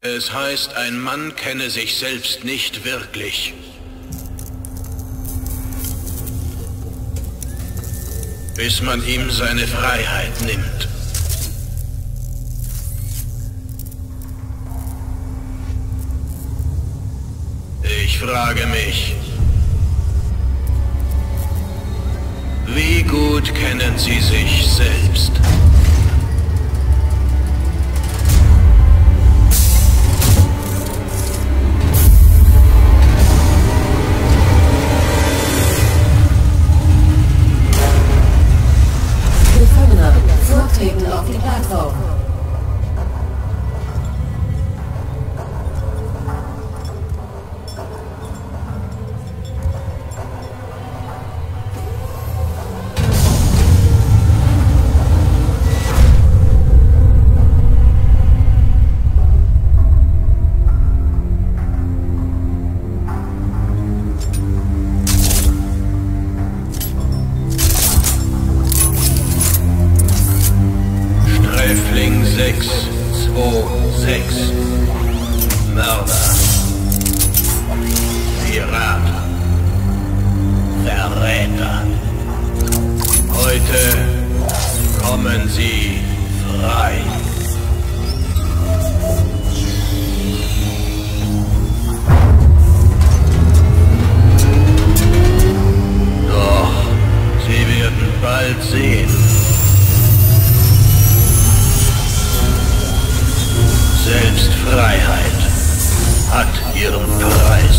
Es heißt, ein Mann kenne sich selbst nicht wirklich. Bis man ihm seine Freiheit nimmt. Ich frage mich, wie gut kennen Sie sich selbst? Gefangener, vortreten auf die Plattform. Sträfling 626. Mörder. Pirat. Verräter. Heute kommen Sie frei. Doch Sie werden bald sehen. Selbst Freiheit hat ihren Preis.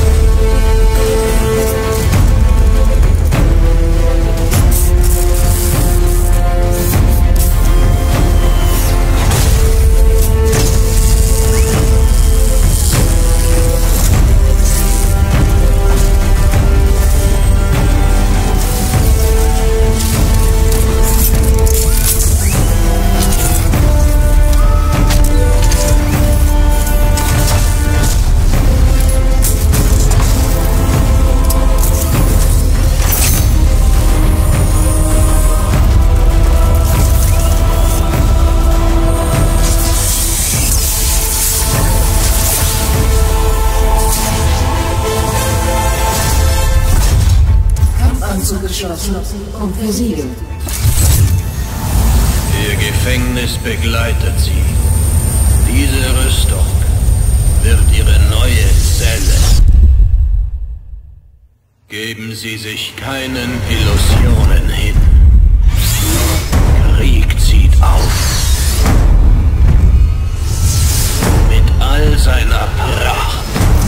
Zugeschlossen und versiegelt. Ihr Gefängnis begleitet Sie. Diese Rüstung wird Ihre neue Zelle. Geben Sie sich keinen Illusionen hin. Krieg zieht auf. Mit all seiner Pracht.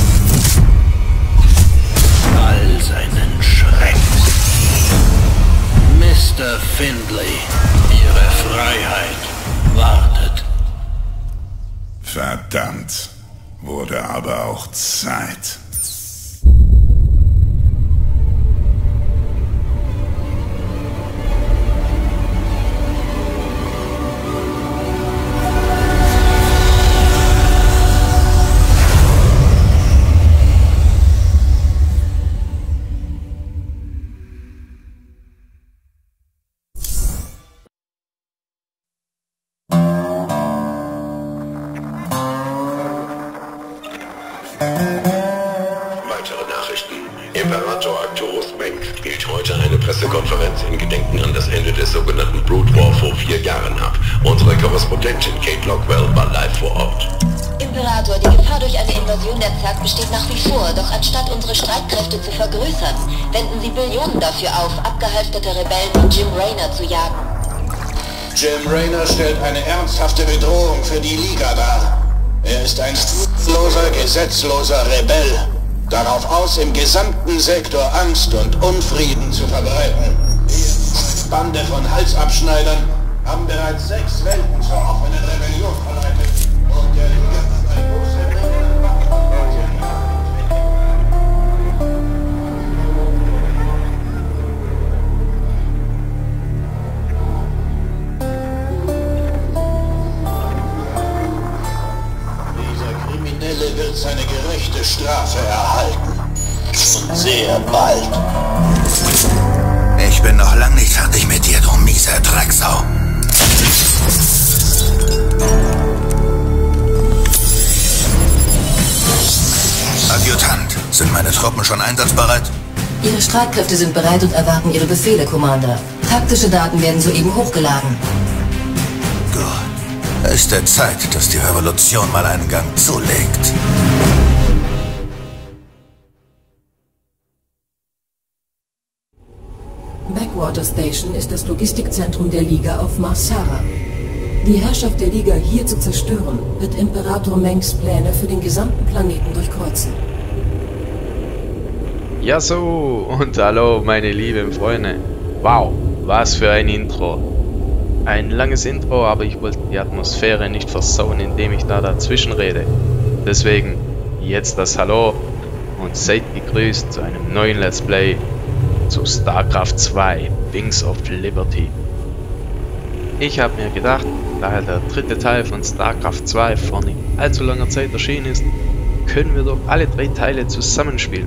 All seinen Schrecken. Mr. Findlay, Ihre Freiheit wartet. Verdammt. Wurde aber auch Zeit. Weitere Nachrichten. Imperator Arcturus Menk hielt heute eine Pressekonferenz in Gedenken an das Ende des sogenannten Brood War vor 4 Jahren ab. Unsere Korrespondentin Kate Lockwell war live vor Ort. Imperator, die Gefahr durch eine Invasion der Zerg besteht nach wie vor, doch anstatt unsere Streitkräfte zu vergrößern, wenden sie Billionen dafür auf, abgehalfterte Rebellen wie Jim Raynor zu jagen. Jim Raynor stellt eine ernsthafte Bedrohung für die Liga dar. Er ist ein skrupelloser, gesetzloser Rebell. Darauf aus, im gesamten Sektor Angst und Unfrieden zu verbreiten. Die Bande von Halsabschneidern haben bereits 6 Welten zur offenen Rebellion verleitet. Und der Liga hat eine große Menge Waffen. Wird seine gerechte Strafe erhalten. Und sehr bald. Ich bin noch lang nicht fertig mit dir, du mieser Drecksau. Sind meine Truppen schon einsatzbereit? Ihre Streitkräfte sind bereit und erwarten Ihre Befehle, Commander. Taktische Daten werden soeben hochgeladen. Gut. Es ist der Zeit, dass die Revolution mal einen Gang zulegt. Backwater Station ist das Logistikzentrum der Liga auf Mars Sara. Die Herrschaft der Liga hier zu zerstören, wird Imperator Mengs Pläne für den gesamten Planeten durchkreuzen. Ja so, und hallo meine lieben Freunde. Wow, was für ein Intro. Ein langes Intro, aber ich wollte die Atmosphäre nicht versauen, indem ich da dazwischen rede. Deswegen jetzt das Hallo und seid gegrüßt zu einem neuen Let's Play zu StarCraft 2 Wings of Liberty. Ich habe mir gedacht, da der dritte Teil von StarCraft 2 vor nicht allzu langer Zeit erschienen ist, können wir doch alle 3 Teile zusammenspielen.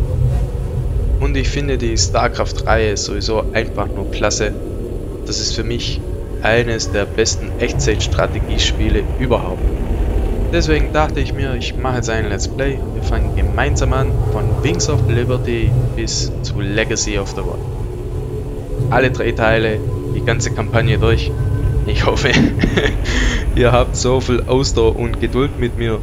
Und ich finde die StarCraft-Reihe sowieso einfach nur klasse. Das ist für mich eines der besten Echtzeit-Strategiespiele überhaupt. Deswegen dachte ich mir, ich mache jetzt einen Let's Play und wir fangen gemeinsam an von Wings of Liberty bis zu Legacy of the Void. Alle 3 Teile, die ganze Kampagne durch. Ich hoffe, ihr habt so viel Ausdauer und Geduld mit mir.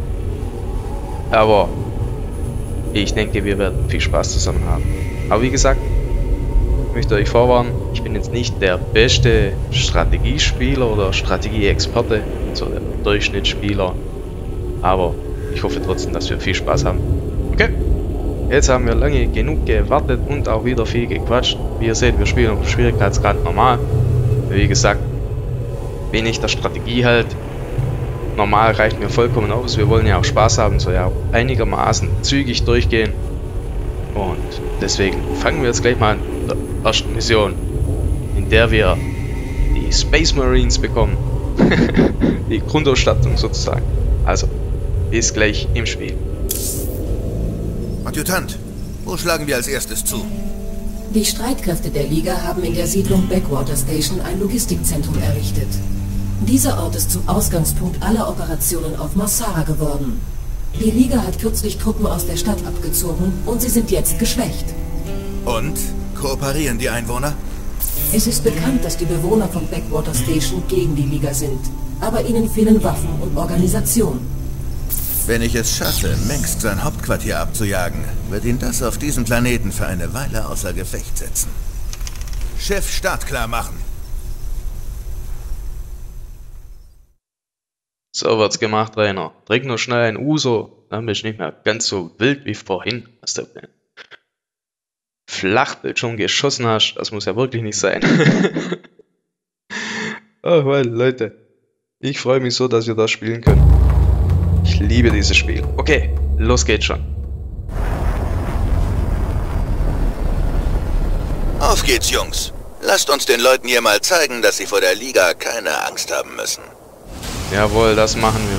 Aber ich denke, wir werden viel Spaß zusammen haben. Aber wie gesagt, ich möchte euch vorwarnen, ich bin jetzt nicht der beste Strategiespieler oder Strategie-Experte, so der Durchschnittsspieler. Aber ich hoffe trotzdem, dass wir viel Spaß haben. Okay, jetzt haben wir lange genug gewartet und auch wieder viel gequatscht. Wie ihr seht, wir spielen auf Schwierigkeitsgrad normal. Wie gesagt, bin ich der Strategie halt. Normal reicht mir vollkommen aus. Wir wollen ja auch Spaß haben, so ja einigermaßen zügig durchgehen. Und deswegen fangen wir jetzt gleich mal an der ersten Mission, in der wir die Space Marines bekommen. Die Grundausstattung sozusagen. Also, bis gleich im Spiel. Adjutant, wo schlagen wir als erstes zu? Die Streitkräfte der Liga haben in der Siedlung Backwater Station ein Logistikzentrum errichtet. Dieser Ort ist zum Ausgangspunkt aller Operationen auf Mars Sara geworden. Die Liga hat kürzlich Truppen aus der Stadt abgezogen und sie sind jetzt geschwächt. Und? Kooperieren die Einwohner? Es ist bekannt, dass die Bewohner von Backwater Station gegen die Liga sind. Aber ihnen fehlen Waffen und Organisation. Wenn ich es schaffe, Mengsk sein Hauptquartier abzujagen, wird ihn das auf diesem Planeten für eine Weile außer Gefecht setzen. Schiff startklar machen. So wird's gemacht, Rainer. Trink nur schnell ein Uso, dann bist du nicht mehr ganz so wild wie vorhin, was du den Flachbildschirm geschossen hast. Das muss ja wirklich nicht sein. Oh, well, Leute, ich freue mich so, dass wir das spielen können. Ich liebe dieses Spiel. Okay, los geht's schon. Auf geht's, Jungs. Lasst uns den Leuten hier mal zeigen, dass sie vor der Liga keine Angst haben müssen. Jawohl, das machen wir.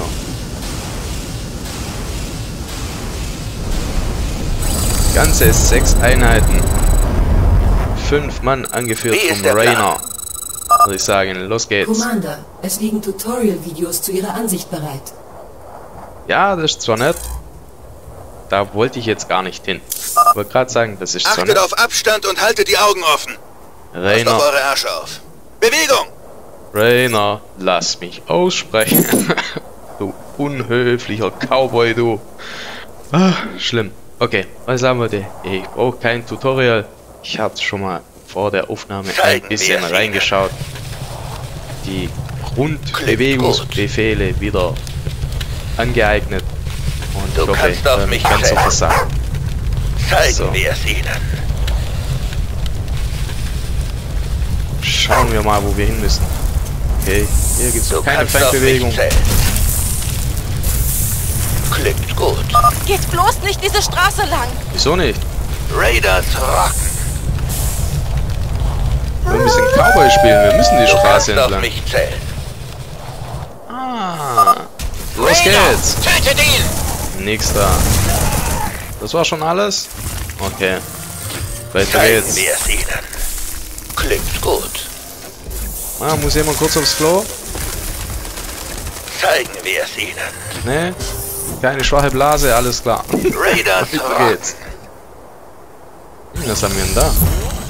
Ganze 6 Einheiten. 5 Mann angeführt von Rainer. Würde ich sagen, los geht's. Commander, es liegen Tutorial-Videos zu Ihrer Ansicht bereit. Ja, das ist zwar nett. Da wollte ich jetzt gar nicht hin. Ich wollte gerade sagen, das ist zwar nett. Achtet auf Abstand und haltet die Augen offen. Rainer. Passt auf eure Ärsche auf. Bewegung! Rainer, lass mich aussprechen. Du unhöflicher Cowboy, du. Ah, schlimm. Okay, was sagen wir denn? Ich brauche kein Tutorial. Ich habe schon mal vor der Aufnahme ein bisschen reingeschaut. Die Grundbewegungsbefehle wieder angeeignet. Und Du kannst auf mich ganz so zählen. versagen. Zeigen wir es ihnen. Schauen wir mal, wo wir hin müssen. Okay, hier gibt es keine Feindbewegung. Klingt gut. Geht bloß nicht diese Straße lang. Wieso nicht? Raiders rocken. Wir müssen ein bisschen Cowboy spielen, wir müssen die Straße Du kannst auf entlang. mich zählen. Ah, los geht's. Tötet ihn! Nix da. Das war schon alles? Okay. Weiter Zeigen geht's. wir es ihnen. Klingt gut. Ah, muss jemand kurz aufs Klo? Zeigen wir es ihnen. Ne? Keine schwache Blase, alles klar. Raiders Weiter rocken. geht's. Was haben wir denn da?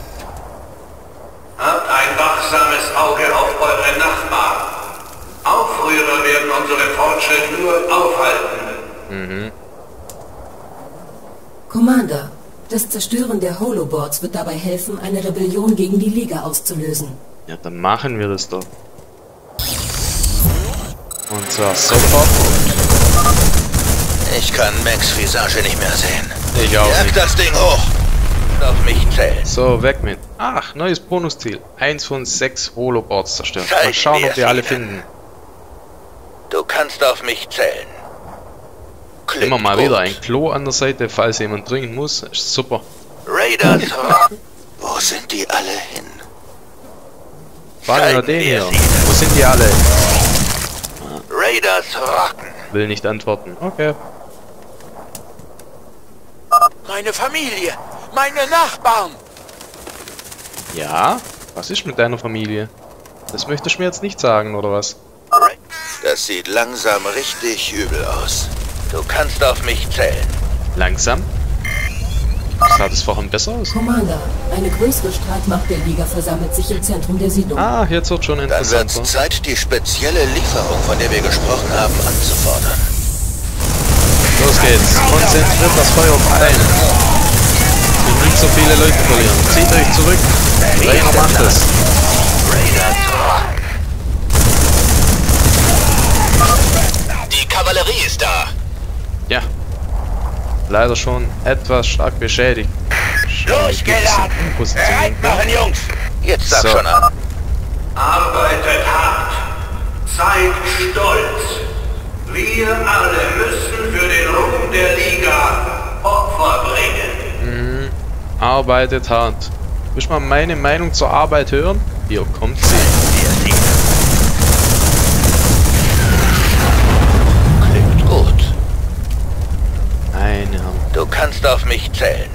Habt ein wachsames Auge auf eure Nachbarn. Aufrührer werden unseren Fortschritt nur aufhalten. Commander, das Zerstören der Holoboards wird dabei helfen, eine Rebellion gegen die Liga auszulösen. Ja, dann machen wir das doch. Und zwar sofort. Ich kann Max Visage nicht mehr sehen. Ich auch Jag nicht. das Ding hoch. Auf mich zählen. So, weg mit. Ach, neues Bonusziel. 1 von 6 Holoboards zerstören. Mal Zeigen schauen, wir ob wir alle sie finden. Du kannst auf mich zählen. Klingt Immer mal gut. wieder ein Klo an der Seite, falls jemand dringend muss. Ist super. Raiders. Wo sind die alle hin? Fragen wir Zeigen den wir hier. sie. Wo sind die alle? Raiders rocken. Will nicht antworten. Okay. Meine Familie, meine Nachbarn. Ja? Was ist mit deiner Familie? Das möchtest du mir jetzt nicht sagen, oder was? Das sieht langsam richtig übel aus. Du kannst auf mich zählen. Langsam? Sah das vorhin besser aus? Commander, eine größere Streitmacht der Liga versammelt sich im Zentrum der Siedlung. Ah, jetzt wird schon Dann wird's interessanter. Zeit, die spezielle Lieferung, von der wir gesprochen haben, anzufordern. Los geht's. Konzentriert das Feuer ein. Ich will nicht so viele Leute verlieren. Zieht euch zurück. Rainer macht es. Raiders rocken. Die Kavallerie ist da. Ja. Leider schon etwas stark beschädigt. Losgeladen. Bereit machen, Jungs. Jetzt sag So. schon an. Arbeitet hart. Seid stolz. Wir alle müssen für den Ruhm der Liga Opfer bringen. Arbeitet hart. Willst du mal meine Meinung zur Arbeit hören? Hier kommt sie. Klingt gut. Eine Hand. Du kannst auf mich zählen.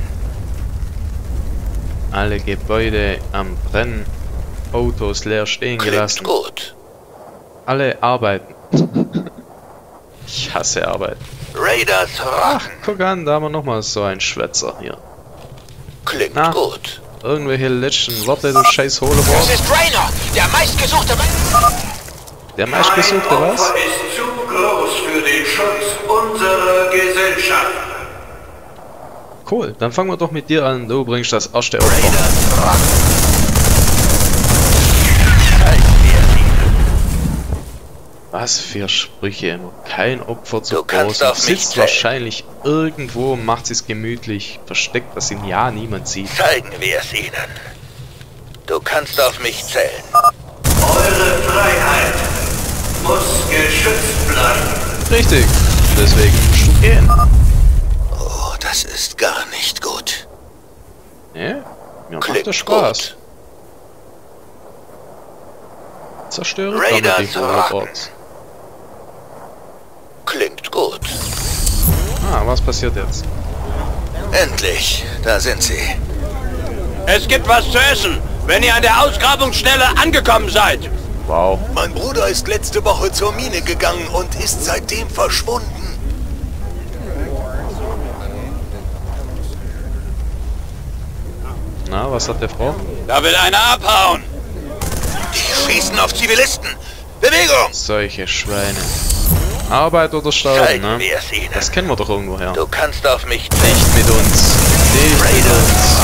Alle Gebäude am Brennen. Autos leer stehen Klingt gelassen. gut. Alle arbeiten. Ich hasse Arbeit. Raiders rocken. Guck an, da haben wir nochmal so einen Schwätzer hier. Klingt Na. gut. Irgendwelche letzten Worte, du scheiß Holoboard. ist Rainer, der meistgesuchte Der Kein meistgesuchte was? Opfer ist zu groß für den Schutz unserer Gesellschaft. Cool, dann fangen wir doch mit dir an. Du bringst das erste Opfer. Raiders rocken. Zeigen wir Was für Sprüche immer. Kein Opfer zu Du kannst groß. auf mich Sitzt zählen. wahrscheinlich irgendwo, macht es gemütlich, versteckt, dass ihn ja niemand sieht. sie. Zeigen wir es ihnen. Du kannst auf mich zählen. Eure Freiheit muss geschützt bleiben. Richtig. Deswegen musst du gehen. Oh, das ist gar nicht gut. Ne? Mir macht Klingt das Spaß. gut. Zerstöre Raiders damit die Holoboards. Klingt gut. Ah, was passiert jetzt? Endlich, da sind sie. Es gibt was zu essen, wenn ihr an der Ausgrabungsstelle angekommen seid. Wow. Mein Bruder ist letzte Woche zur Mine gegangen und ist seitdem verschwunden. Na, was hat der Frau? Da will einer abhauen. Die schießen auf Zivilisten. Bewegung! Solche Schweine. Arbeit oder Sterben, Zeigen ne? wir es ihnen. Das kennen wir doch irgendwo her. Du kannst auf mich zählen. Nicht mit uns. Nicht mit uns.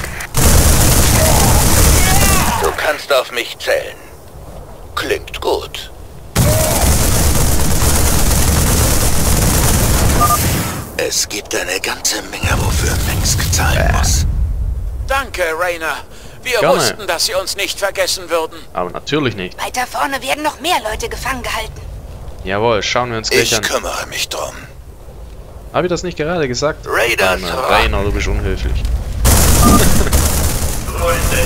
Du kannst auf mich zählen. Klingt gut. Es gibt eine ganze Menge, wofür Mengsk zahlen muss. Danke, Rainer. Wir Gerne. wussten, dass Sie uns nicht vergessen würden. Aber natürlich nicht. Weiter vorne werden noch mehr Leute gefangen gehalten. Jawohl, schauen wir uns gleich Ich an. kümmere mich drum. Habe ich das nicht gerade gesagt? Raiders Rainer, du bist unhöflich. Freunde,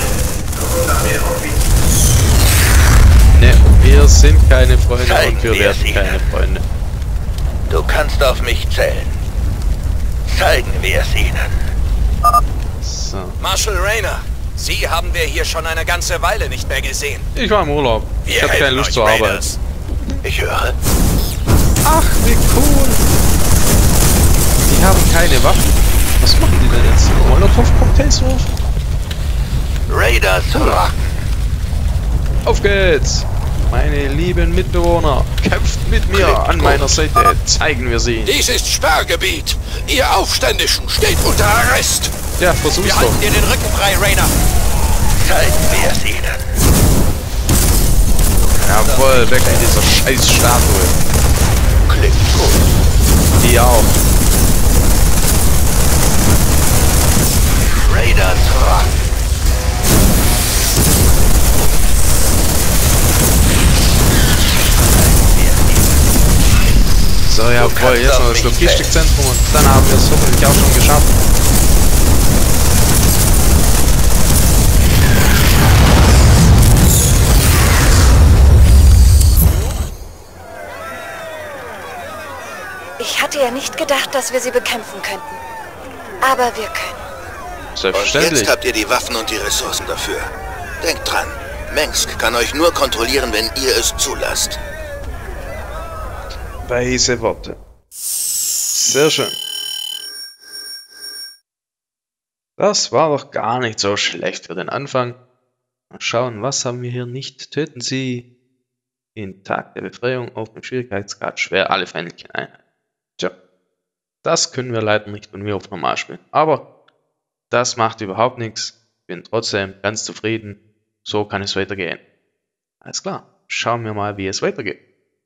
Ne, wir sind keine Freunde Zeigen und wir wir werden es keine ihnen. Freunde. Du kannst auf mich zählen. Zeigen wir es ihnen. So. Marshal Rainer, Sie haben wir hier schon eine ganze Weile nicht mehr gesehen. Ich war im Urlaub. Ich hatte keine Lust zur Arbeit. Ich höre. Ach, wie cool. Die haben keine Waffen. Was machen die denn jetzt? Molotow-Cocktails rufen? Raider zurück! Auf geht's! Meine lieben Mitbewohner, kämpft mit mir an meiner Seite. Zeigen wir sie. Dies ist Sperrgebiet. Ihr Aufständischen steht unter Arrest. Ja, versuch's Wir doch. halten dir den Rücken frei, Rainer! Zeigen wir es ihnen! Jawohl, weg mit dieser scheiß Statue. Klingt gut. Die auch. Raider zurück! So, jawohl, jetzt noch das Logistikzentrum und dann haben wir es hoffentlich auch schon geschafft. Ich hatte ja nicht gedacht, dass wir sie bekämpfen könnten. Aber wir können. Und Selbstverständlich. jetzt habt ihr die Waffen und die Ressourcen dafür. Denkt dran, Mengsk kann euch nur kontrollieren, wenn ihr es zulasst. Weise Worte. Sehr schön. Das war doch gar nicht so schlecht für den Anfang. Mal schauen, was haben wir hier nicht. Töten Sie in Tag der Befreiung auf dem Schwierigkeitsgrad schwer alle feindlichen Einheiten. Tja, das können wir leider nicht von mir auf normal spielen. Aber das macht überhaupt nichts. Bin trotzdem ganz zufrieden. So kann es weitergehen. Alles klar, schauen wir mal, wie es weitergeht.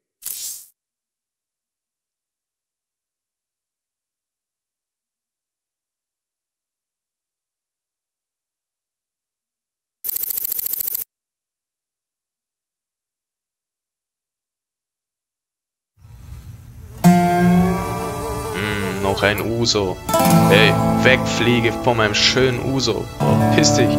Noch ein Uso. Hey, wegfliege von meinem schönen Uso. Oh, piss dich.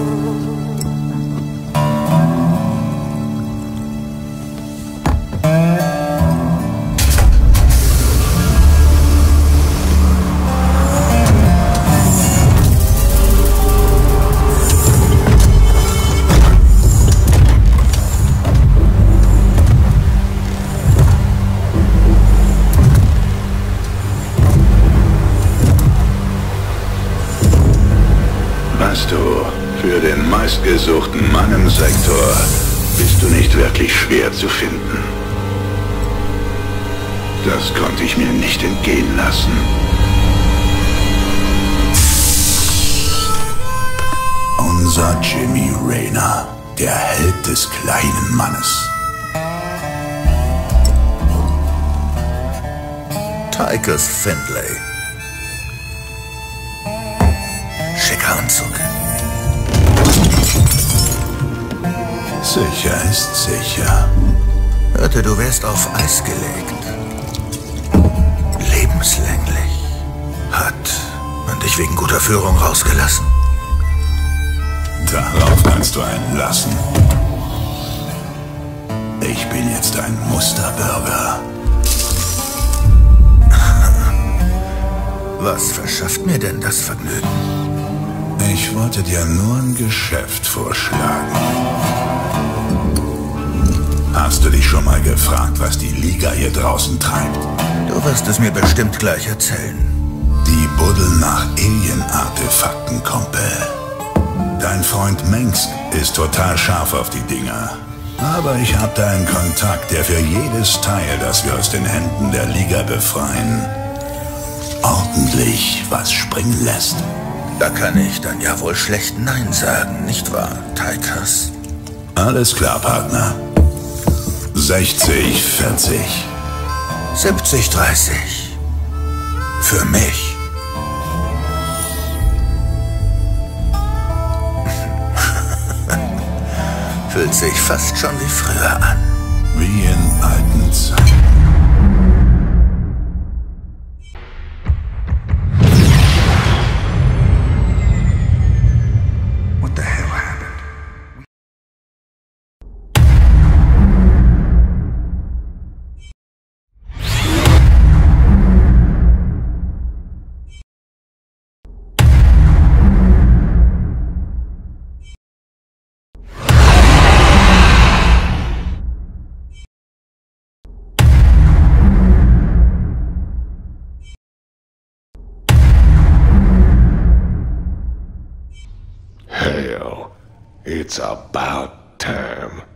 Was du für den meistgesuchten Mann im Sektor bist du nicht wirklich schwer zu finden. Das konnte ich mir nicht entgehen lassen. Unser Jimmy Raynor, der Held des kleinen Mannes. Tychus Findlay. Schicker Anzug. Sicher ist sicher. Hörte, du wärst auf Eis gelegt. Lebenslänglich. Hat man dich wegen guter Führung rausgelassen? Darauf kannst du einen lassen. Ich bin jetzt ein Musterbürger. Was verschafft mir denn das Vergnügen? Ich wollte dir nur ein Geschäft vorschlagen. Hast du dich schon mal gefragt, was die Liga hier draußen treibt? Du wirst es mir bestimmt gleich erzählen. Die buddeln nach Alien-Artefakten, Kumpel. Dein Freund Mengsk ist total scharf auf die Dinger. Aber ich hab da einen Kontakt, der für jedes Teil, das wir aus den Händen der Liga befreien, ordentlich was springen lässt. Da kann ich dann ja wohl schlecht Nein sagen, nicht wahr, Tychus? Alles klar, Partner. 60, 40. 70, 30. Für mich. Fühlt sich fast schon wie früher an. Wie in alten Zeiten. Hell, it's about time.